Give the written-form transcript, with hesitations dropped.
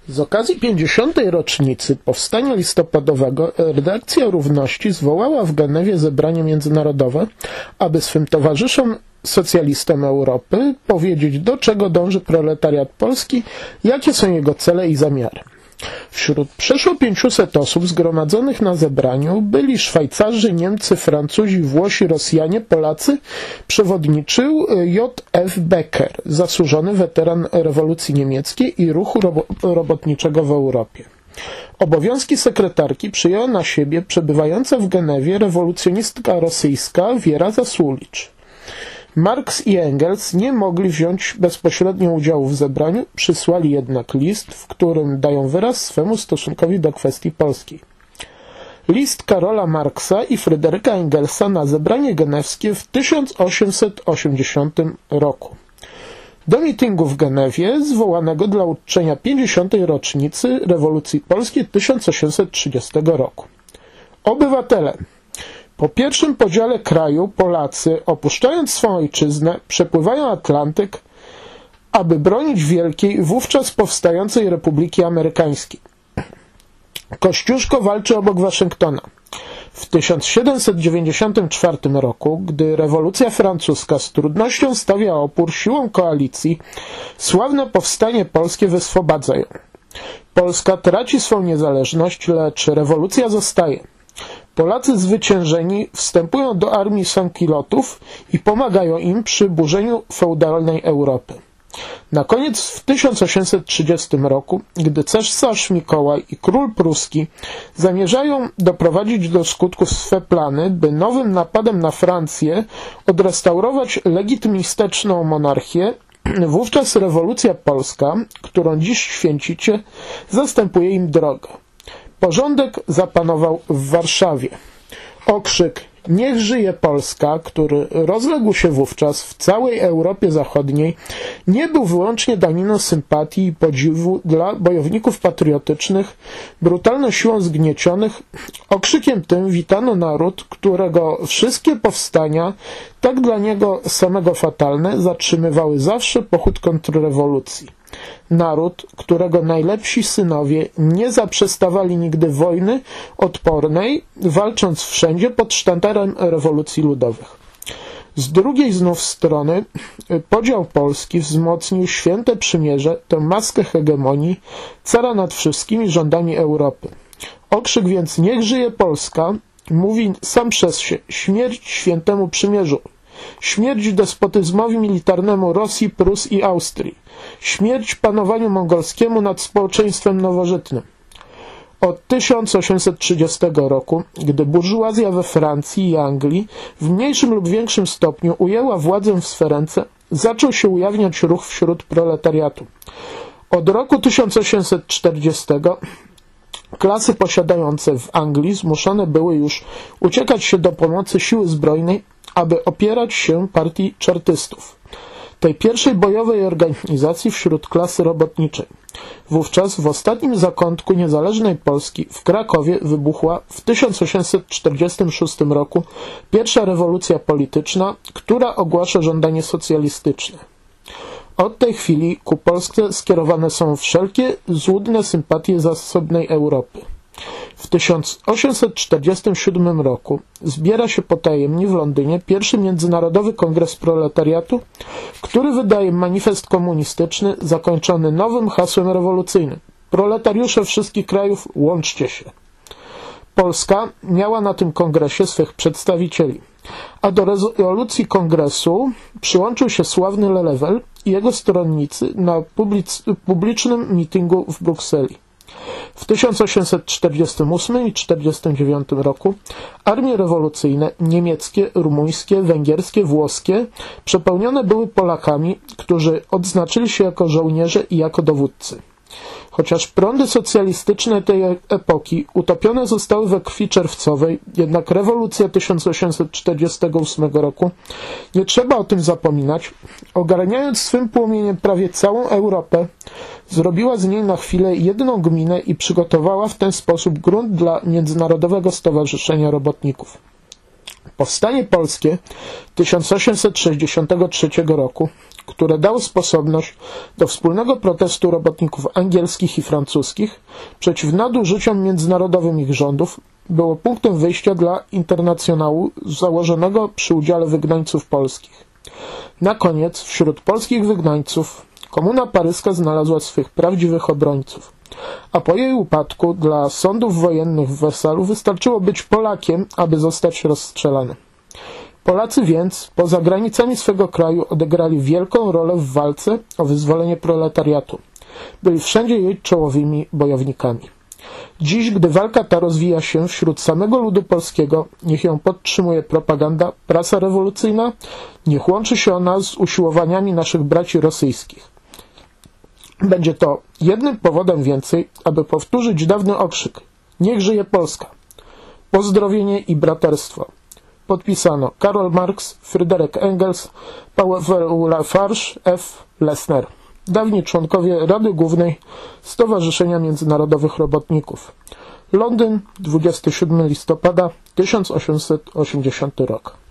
Z okazji 50. rocznicy powstania listopadowego redakcja Równości zwołała w Genewie zebranie międzynarodowe, aby swym towarzyszom socjalistom Europy powiedzieć, do czego dąży proletariat polski, jakie są jego cele i zamiary. Wśród przeszło 500 osób zgromadzonych na zebraniu byli Szwajcarzy, Niemcy, Francuzi, Włosi, Rosjanie, Polacy. Przewodniczył J.F. Becker, zasłużony weteran rewolucji niemieckiej i ruchu robotniczego w Europie. Obowiązki sekretarki przyjęła na siebie przebywająca w Genewie rewolucjonistka rosyjska Wiera Zasulicz. Marx i Engels nie mogli wziąć bezpośrednio udziału w zebraniu, przysłali jednak list, w którym dają wyraz swemu stosunkowi do kwestii polskiej. List Karola Marksa i Fryderyka Engelsa na zebranie genewskie w 1880 roku. Do mitingu w Genewie, zwołanego dla uczczenia 50. rocznicy rewolucji polskiej 1830 roku. Obywatele! Po pierwszym podziale kraju Polacy, opuszczając swą ojczyznę, przepływają Atlantyk, aby bronić wielkiej, wówczas powstającej Republiki Amerykańskiej. Kościuszko walczy obok Waszyngtona. W 1794 roku, gdy rewolucja francuska z trudnością stawia opór siłą koalicji, sławne powstanie polskie wyswobadza ją. Polska traci swą niezależność, lecz rewolucja zostaje. Polacy zwyciężeni wstępują do armii sankilotów i pomagają im przy burzeniu feudalnej Europy. Na koniec w 1830 roku, gdy cesarz Mikołaj i król pruski zamierzają doprowadzić do skutku swe plany, by nowym napadem na Francję odrestaurować legitymistyczną monarchię, wówczas rewolucja polska, którą dziś święcicie, zastępuje im drogę. Porządek zapanował w Warszawie. Okrzyk „Niech żyje Polska”, który rozległ się wówczas w całej Europie Zachodniej, nie był wyłącznie daniną sympatii i podziwu dla bojowników patriotycznych, brutalną siłą zgniecionych. Okrzykiem tym witano naród, którego wszystkie powstania, tak dla niego samego fatalne, zatrzymywały zawsze pochód kontrrewolucji. Naród, którego najlepsi synowie nie zaprzestawali nigdy wojny odpornej, walcząc wszędzie pod sztandarem rewolucji ludowych. Z drugiej znów strony podział Polski wzmocnił święte przymierze, tę maskę hegemonii, cara nad wszystkimi rządami Europy. Okrzyk więc „Niech żyje Polska” mówi sam przez się: śmierć świętemu przymierzu, śmierć despotyzmowi militarnemu Rosji, Prus i Austrii, śmierć panowaniu mongolskiemu nad społeczeństwem nowożytnym. Od 1830 roku, gdy burżuazja we Francji i Anglii w mniejszym lub większym stopniu ujęła władzę w swe ręce, zaczął się ujawniać ruch wśród proletariatu. Od roku 1840 klasy posiadające w Anglii zmuszone były już uciekać się do pomocy siły zbrojnej, aby opierać się partii czartystów, tej pierwszej bojowej organizacji wśród klasy robotniczej. Wówczas w ostatnim zakątku niezależnej Polski w Krakowie wybuchła w 1846 roku pierwsza rewolucja polityczna, która ogłasza żądanie socjalistyczne. Od tej chwili ku Polsce skierowane są wszelkie złudne sympatie zasobnej Europy. W 1847 roku zbiera się potajemnie w Londynie pierwszy Międzynarodowy Kongres Proletariatu, który wydaje manifest komunistyczny zakończony nowym hasłem rewolucyjnym: proletariusze wszystkich krajów, łączcie się. Polska miała na tym kongresie swych przedstawicieli, a do rezolucji kongresu przyłączył się sławny Lelewel i jego stronnicy na publicznym mitingu w Brukseli. W 1848 i 1849 roku armie rewolucyjne niemieckie, rumuńskie, węgierskie, włoskie przepełnione były Polakami, którzy odznaczyli się jako żołnierze i jako dowódcy. Chociaż prądy socjalistyczne tej epoki utopione zostały we krwi czerwcowej, jednak rewolucja 1848 roku, nie trzeba o tym zapominać, ogarniając swym płomieniem prawie całą Europę, zrobiła z niej na chwilę jedną gminę i przygotowała w ten sposób grunt dla Międzynarodowego Stowarzyszenia Robotników. Powstanie polskie 1863 roku które dały sposobność do wspólnego protestu robotników angielskich i francuskich przeciw nadużyciom międzynarodowym ich rządów, było punktem wyjścia dla internacjonału założonego przy udziale wygnańców polskich. Na koniec wśród polskich wygnańców Komuna Paryska znalazła swych prawdziwych obrońców, a po jej upadku dla sądów wojennych w Wersalu wystarczyło być Polakiem, aby zostać rozstrzelanym. Polacy więc poza granicami swego kraju odegrali wielką rolę w walce o wyzwolenie proletariatu. Byli wszędzie jej czołowymi bojownikami. Dziś, gdy walka ta rozwija się wśród samego ludu polskiego, niech ją podtrzymuje propaganda, prasa rewolucyjna, niech łączy się ona z usiłowaniami naszych braci rosyjskich. Będzie to jednym powodem więcej, aby powtórzyć dawny okrzyk: niech żyje Polska! Pozdrowienie i braterstwo. Podpisano Karol Marx, Fryderyk Engels, Paweł Lafarge, F. Lessner. Dawni członkowie Rady Głównej Stowarzyszenia Międzynarodowych Robotników. Londyn, 27 listopada 1880 rok.